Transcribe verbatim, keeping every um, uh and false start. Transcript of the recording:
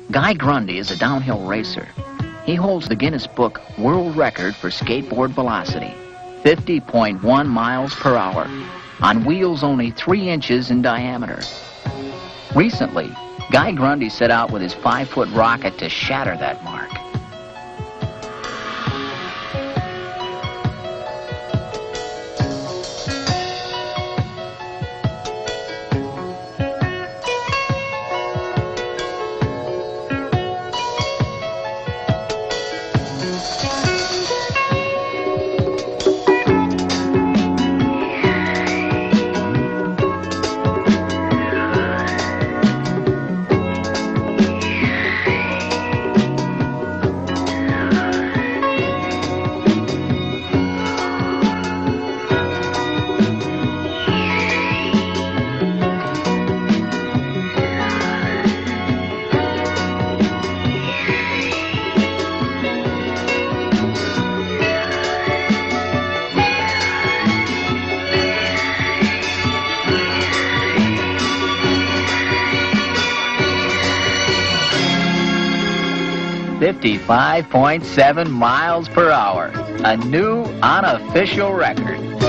Guy Grundy is a downhill racer. He holds the Guinness Book World Record for skateboard velocity, fifty point one miles per hour, on wheels only three inches in diameter. Recently, Guy Grundy set out with his five-foot rocket to shatter that mark. fifty-five point seven miles per hour, a new unofficial record.